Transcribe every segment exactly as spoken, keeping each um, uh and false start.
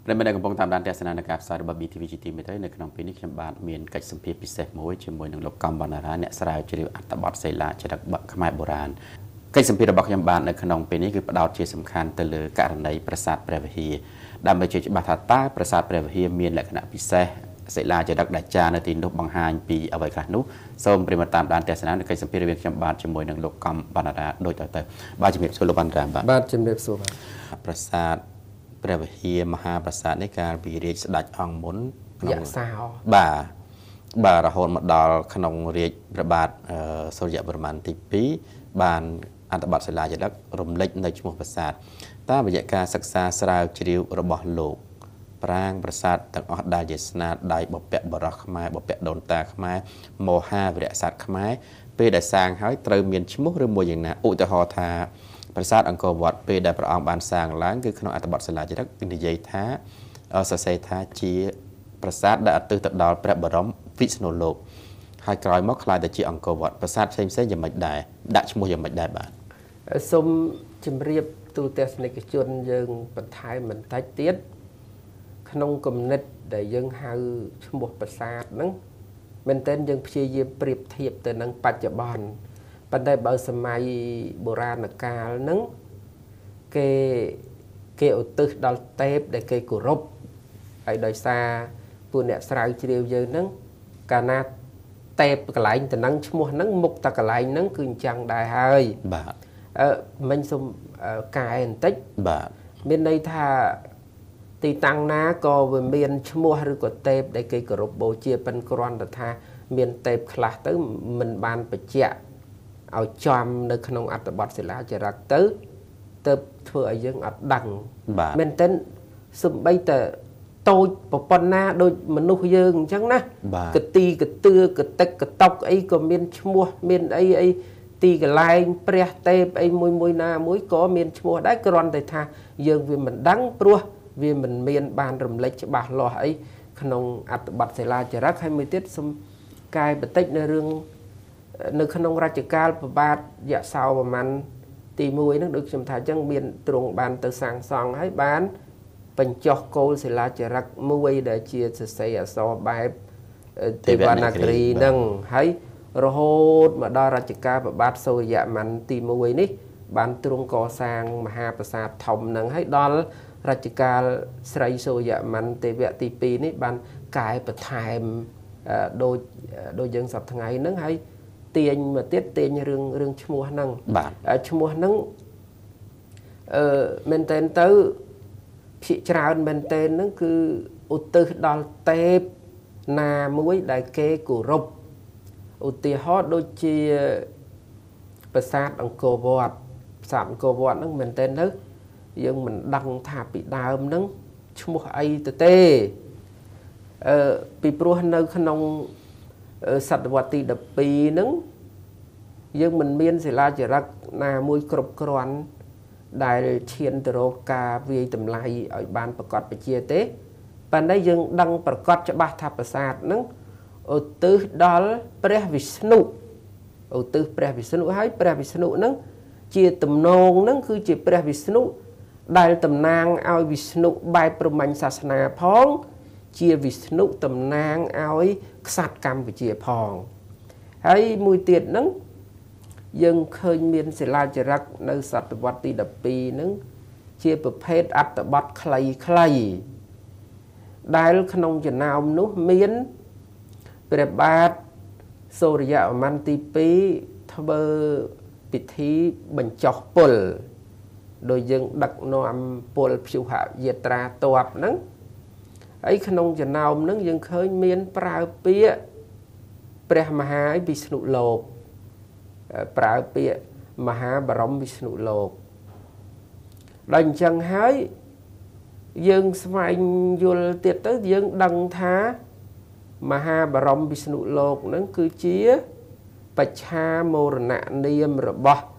ในบรรดากำปองตามด้านเทศนาในการสารบบีทีวีจีทีไม่ได้ในขนมปีนี้ขนมบานเมียนกัจสัมเพพิเศษมวยเชื่อมวยหนึ่งลบกรรมบรรณาเนี่ยสลายจริญอัตบัตเซลาจะดักบักขมายโบราณกัจสัมเพระบักยมบานในขนมปีนี้คือประดาวเชื่อสำคัญเตลือการในประสาทเปรวฮีดำไปเชื่อบาทาต้าประสาทเปรวฮีเมียนและขณะพิเศษเซลาจะดักดัจจาในตีนนกบังฮานปีเอาไว้กันนุส้มปริมาตามด้านเทศนาในกัจสัมเพระเวียงขนมบานเชื่อมวยหนึ่งลบกรรมบรรณาโดยต่อเติมบาจิเมตสุลบันรามบาบาจิเมตสุลประสาทเปรวฮีมหาประสาทในการบีเรียสดัดอ่างมุนยะสาวบ่าบ่าระหนมาดอลขนมเรียประบาดโซเยประมาณติปีบานอันตบัตเสลาจะดักรมเล็กในชั่วประสาทตามบรรยากาศศึกษาสาวจริวระบอบโลกปรางประสาทต่างอดได้เจสนาได้บเปะบรักขมายบเปะโดนตาขมายโมหะวิริศาสตร์ขมายเปิดได้สร้างให้เติมเมียนชิมุหรือมวยอย่างนั้นอุตหะธาประสาทอังกอร์วัดเปิดได้ประองบานสร้างล้างคือขนมอันตบัตเสลาจะดักอินเดียท้าเออเสยท้าจีประสาทได้ตื่นตัดดาวพระบรมวิษณุโลกหายกลายมอกคลายแต่จีอังกอร์วัดประสาทเซมเซยังไม่ได้ดัชมูยังไม่ได้บ้านสมจิมเรียบตูเตสในกิจนยังปัญหาเหมือนไทยเตี้ยขนมกำเนิดได้ยังหาชมบประสาทนั้นเป็นเต้นยังพยายามเปรียบเทียบแต่นังปัจจุบันปัจจัยบางสมัยโบราณกาลนั้นเกเกอุตุดอลเทปได้เกกุรบไอ้โดยซาปูเนี่ยสลายเรียวเยอะนั้นการนาเทปกลายแต่นังชมัวนั้นมุกตะกลายนั้นคือจังได้ให้บาเออมันสมกายอันติบาเป็นในท่าตีตังน้าก็เมียนชมัวหรือก็เทปได้เกกุรบโบเชียเป็นกรอนแต่ท่าเมียนเทปคลาตึ้มมันบานไปเจาะเอาจอมในขนมอัตบัตเสลาจะรักตื้อเติบเถื่อยังอัดดังเมนเต้นสมบัยแต่โตปปนาโดยมนุษย์ยังจังนะกตีกเตือกเตกกตอกไอ้ก็เมียนชมัวเมียนไอ้ไอ้ตีกลายเปรี้ยเตบไอ้มวยมวยนามุ้ยก็เมียนชมัวได้กรอนแต่ท่ายังเวียมันดังปลัวเวียมันเมียนบานรำเล็กบาหล่อไอ้ขนมอัตบัตเสลาจะรักให้มือเต็ดสมกายปฏิในเรื่องในขนมราชการประบาดยะสาวประมาณตีมวยนั่นดูจำถ่ายจังเบียนตรงบานตัวสางซองให้บานเป็นจอกโกลเสลาจะรักมวยได้เชียร์เสียสอบแบบเทวานากรีนั่งให้โรโหดมาดาราชการประบาดโซยะมันตีมวยนี่บานตรงก่อสร้างมหาประสาททอมนั่งให้ดอลราชการสไรโซยะมันเทวตีปีนี่บานกายประทายโดยโดยยังสับทั้งไงนั่งให้เตียนมาเตี้ยเตียนเรื่องเรื่องชั่วนั่งชั่วนั่งเอ่อเมนเทนเตอร์พิจารณาเมนเทนนั่นคืออุตตดอลเทปนามวยได้เกกุรบอุติฮอดโดยเชียประสาทอังกอร์วัดสามกอร์วัดนั่งเมนเทนนั่งยังมันดังถาปิดาวนั่งชั่วไอเตเต้เอ่อปีปรัวนั่งขนมสัตวัติดับปีนึงยังมันเมียนเสลาจะรักนามวยกรบกรอนได้เชียนตโรกาวีตำไลเอาบานประกอบไปเชียเต้ปันได้ยังดังประกอบจะบาทับประสาทนึงอุตุดอลเปรวิสนุอุตุเปรวิสนุให้เปรวิสนุนึงเชียตำนองนึงคือเชียเปรวิสนุได้ตำนางเอาวิสนุใบประมัญศาสนาพ้องเชียวิสนุตำนางเอาสัตว์กรรมไปเชียพองให้มวยเตียนนั้นยังเคยมีเสลาจะรักในสัตวัติดับปีนั้นเชียประเภทอัตบัตใครใครได้ขนมจะนาวนุเมียนเปรียบบาทโซริยะมันตีปีทเบอร์ปิธีบรรจอกปลโดยยังดักนอมปลผิวหะเยตราตัวนั้นไอ้ขนมจะนาวนั้นยังเคยมีปลาเปียเปรมหาวิษณุโลกปลาเปียมหาบรมวิษณุโลกดังจังให้ยังสมัยยุลเตียตยังดังท้ามหาบรมวิษณุโลกนั้นคือเชียปัจฉาโมรณะเนียมระบอบ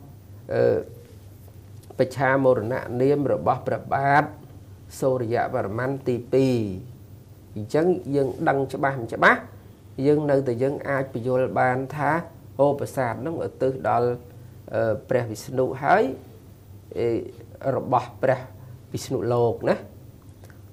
ปัจฉาโมรณะเนียมระบอบประบาทโซริยะบรมันตีปีจังยังดังจะบ้ามันจะบ้ายังในแต่ยังอาจไปโยลบานท้าโอประสาทนั่งở từ đóเปรวิษณุให้ระบอบเปรวิษณุโลกนะ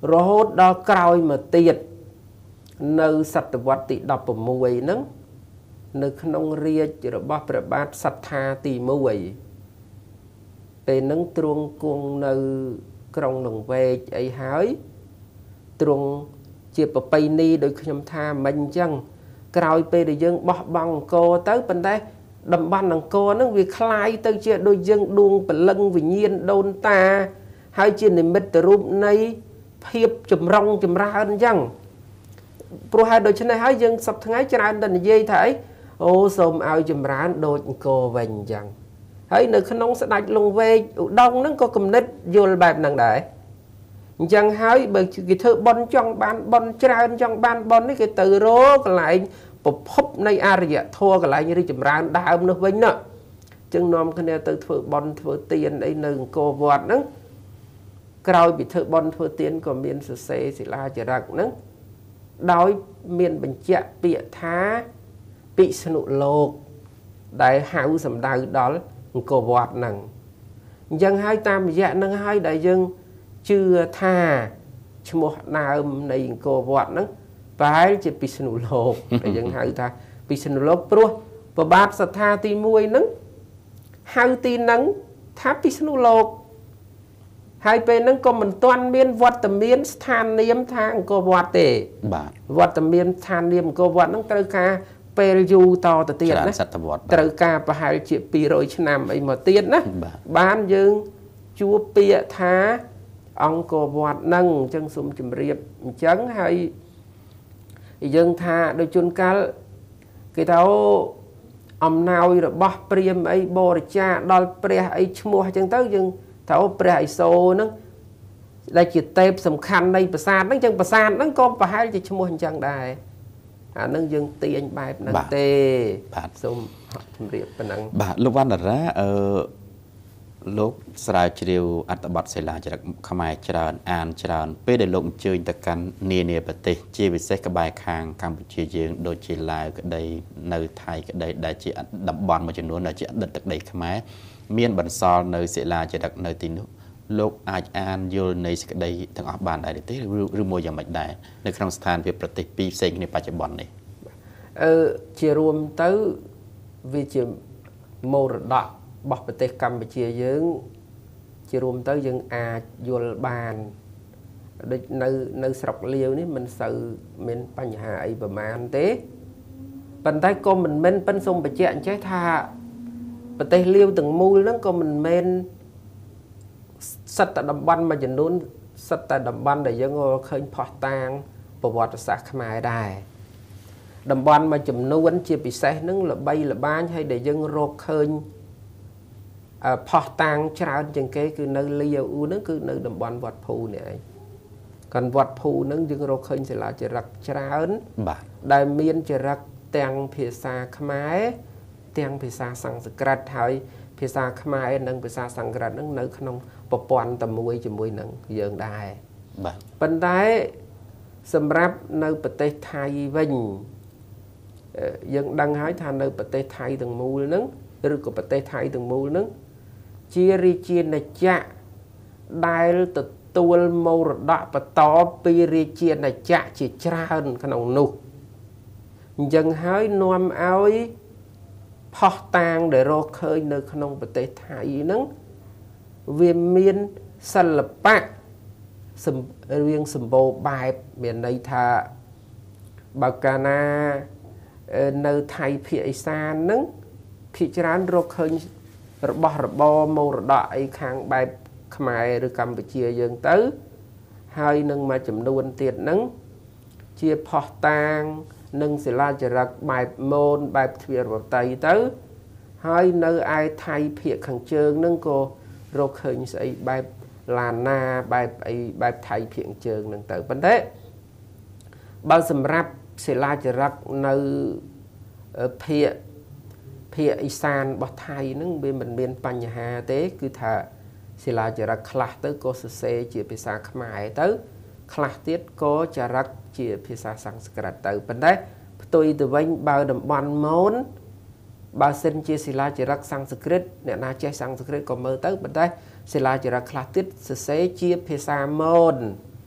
រហូតដល់ក្រោយមកទៀតនៅសតវត្សទីដប់ប្រាំមួយហ្នឹងនៅក្នុងរាជរបស់ព្រះបាទសត្ថាទីមួយពេលហ្នឹងទ្រង់គង់នៅក្រុងលង្វែកអីហើយទ្រង់ជាប្រពៃណីដោយខ្ញុំថាមិញអញ្ចឹងក្រោយពេលដែលយើងបោះបង់អង្គរទៅប៉ុន្តែតំបន់អង្គរហ្នឹងវាคล้ายទៅជាដូចយើងដួងព្រលឹងវិញ្ញាណដូនតាហើយជានិមិត្តរូបនៃភាពចម្រុងចម្រើនអញ្ចឹងព្រោះហេតុដូច្នេះហើយយើងសប្តាហ៍ថ្ងៃច្រើនតែនិយាយថាអីអូសូមឲ្យចម្រើនដូចអង្គរវិញអញ្ចឹងហើយនៅក្នុងស្ដេចលង្វែកឧដុង្គហ្នឹងក៏គំនិតយល់បែបហ្នឹងដែរអញ្ចឹងហើយបើគេធ្វើបន់ចង់បានបន់ច្រើនចង់បានបន់នេះគេទៅរកកន្លែងប្រភពនៃអរិយធម៌កន្លែងរីកចម្រើនដើមនោះវិញណាអញ្ចឹងនាំគ្នាទៅធ្វើបន់ធ្វើទានអីនៅអង្គរវត្តហ្នឹងក្រោយពីធ្វើបន់ធ្វើទានក៏មានសរសេរសិលាចារឹកហ្នឹងដោយមានបញ្ជាក់ពាក្យថាពិស្ណុលោកដែលហៅសម្ដៅដល់អង្គរវត្តហ្នឹងអញ្ចឹងហើយតាមរយៈហ្នឹងហើយដែលយើងជឿថាឈ្មោះដើមនៃអង្គរវត្តហ្នឹងប្រហែលជាពិស្ណុលោកដែលយើងហៅថាពិស្ណុលោកព្រោះព្រះបាទសត្ថាទីមួយហ្នឹងហៅទីហ្នឹងថាពិស្ណុលោកហើយពេលហ្នឹងក៏មិនទាន់មានវត្តមានស្ថាននាមថាអង្គរវត្តទេបាទវត្តមានស្ថាននាមអង្គរវត្តហ្នឹងត្រូវការពេលយូរតទៅទៀតណាត្រូវការប្រហែលជាពីររយឆ្នាំអីមកទៀតណាបានយើងជួបពាក្យថាអង្គរវត្តហ្នឹងអញ្ចឹងសូមជម្រាបអញ្ចឹងហើយយើងថាដោយជួនកាលគេថាអំណោយរបស់ព្រាហ្មណ៍អីបរិច្ចាគដល់ព្រះអីឈ្មោះអញ្ចឹងទៅយើងថាព្រះឥសូរហ្នឹងដែលជាទេពសំខាន់នៃប្រាសាទហ្នឹងអញ្ចឹងប្រាសាទហ្នឹងក៏ប្រហែលជាឈ្មោះអញ្ចឹងដែរអានឹងយើងទាញបែបហ្នឹងទេបាទសូមជម្រាបប៉ុណ្ណឹងបាទលោកវណ្ណរាអឺលោកស្រាវជ្រាវអត្ថបទសិលាចារឹកខ្មែរច្រើនអានច្រើនពេលដែលលោកអញ្ជើញទៅកាន់នានាប្រទេសជាពិសេសក្បែរខាងកម្ពុជាយើងដូចជាឡាវក្តីនៅថៃក្តីដែលជាតំបន់មួយចំនួនដែលជាអតីតទឹកដីខ្មែរមានបន្សល់នៅសិលាចារឹកនៅទីនោះលោកអាចអានយល់នៃសេចក្តីទាំងអស់បានដែរទេឬមួយយ៉ាងម៉េចដែរនៅក្នុងស្ថានភាពប្រទេសពីរផ្សេងគ្នាបច្ចុប្បន្ននេះអឺជារួមទៅវាជាមរតករបស់ប្រទេសកម្ពុជាយើងជារួមទៅយើងអាចយល់បានដូចនៅនៅស្រុកលាវនេះមិនសូវមានបញ្ហាអីប្រមាណទេប៉ុន្តែក៏មិនមែនប៉ិនសូមបញ្ជាក់អញ្ចេះថាប្រទេសលាវទាំងមូលហ្នឹងក៏មិនមែនសិតតែតំបន់មួយចំនួនសិតតែតំបន់ដែលយើងឃើញផុសតាងប្រវត្តិសាស្ត្រខ្មែរដែរតំបន់មួយចំនួនជាពិសេសហ្នឹងល្បីល្បាញហើយដែលយើងរកឃើញផុសតាងច្រើនជាងគេគឺនៅលាវហ្នឹងគឺនៅតំបន់វត្តភូនេះឯងកាន់វត្តភូហ្នឹងយើងរកឃើញសិលាចារឹកច្រើនបាទដែលមានចារឹកទាំងភាសាខ្មែរទាំងភាសាសំស្ក្រឹតហើយភាសាខ្មែរនិងភាសាសំស្ក្រឹតហ្នឹងនៅក្នុងប្រព័ន្ធតែមួយជាមួយនឹងយើងដែរបាទប៉ុន្តែសម្រាប់នៅប្រទេសថៃវិញយើងដឹងហើយថានៅប្រទេសថៃទាំងមូលហ្នឹងឬក៏ប្រទេសថៃទាំងមូលហ្នឹងជារាជាណាចក្រដែលទទួលមរតកបន្តពីរាជាណាចក្រជាច្រើនក្នុងនោះអញ្ចឹងហើយនាំឲ្យផុសតាងដែលរកឃើញនៅក្នុងប្រទេសថៃហ្នឹងវាមានសិល្បៈរៀងសម្បូរបែបមានន័យថាបើកាលណានៅថៃភាគឦសានហ្នឹងភាគច្រើនរកឃើញរបស់របរមរតកអីខាងបែបខ្មែរឬកម្ពុជាយើងទៅហើយនឹងមួយចំនួនទៀតហ្នឹងជាផុសតាងនិងសិលាចារឹកបែបមូនបែបទ្វារវតីទៅហើយនៅឯថៃភាគខាងជើងហ្នឹងក៏រកឃើញស្អីបែបឡាណាបែបអីបែបថៃភាគខាងជើងហ្នឹងទៅប៉ុន្តែបើសម្រាប់សិលាចារឹកនៅភាគភាគឦសានរបស់ថៃហ្នឹងវាមិនមានបញ្ហាទេគឺថាសិលាចារឹកខ្លះទៅក៏សរសេរជាភាសាខ្មែរទៅខ្លះទៀតក៏ចារឹកជាភាសាសំស្ក្រឹតទៅប៉ុន្តែផ្ទុយទៅវិញបើតំបន់មូនបើសិនជាសិលាចារឹកសំស្ក្រឹតអ្នកណាចេះសំស្ក្រឹតក៏មើលទៅប៉ុន្តែសិលាចារឹកខ្លះទៀតសរសេរជាភាសាមូន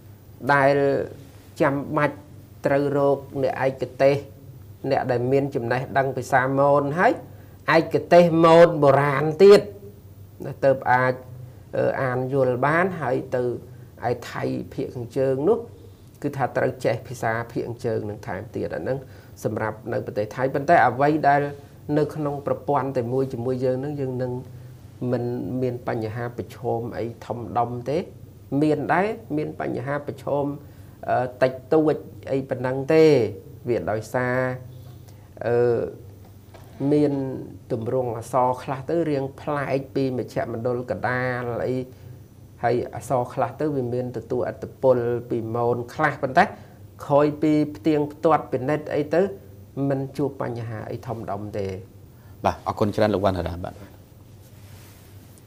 ដែលចាំបាច់ត្រូវរកអ្នកឯកទេសអ្នកដែលមានចំណេះដឹងភាសាមនហើយឯកទេសមនបុរាណទៀតទៅអាចអានយល់បានហើយទៅឯថៃភាគខាងជើងនោះគឺថាត្រូវចេះភាសាភាគខាងជើងនឹងថែមទៀតអាហ្នឹងសម្រាប់នៅប្រទេសថៃប៉ុន្តែអ្វីដែលនៅក្នុងប្រព័ន្ធតែមួយជាមួយយើងនឹងយើងនឹងមិនមានបញ្ហាប្រឈមអីធំដុំទេមានដែរមានបញ្ហាប្រឈមតិចតួចអីប៉ុណ្ណឹងទេវាដោយសារអឺមានទម្រង់អក្សរខ្លះទៅរៀងប្លែកពីមជ្ឈមណ្ឌលកដាលអីហើយអក្សរខ្លះទៅវាមានទទួលអត្តពលពីម៉ូនខ្លះប៉ុន្តែខ້ອຍពីផ្ទៀងផ្ទាត់ពិនិត្យអីទៅមិនជួបបញ្ហាអីធំដុំទេបាទអរគុណច្រើនលោកវណ្ណរាបាទ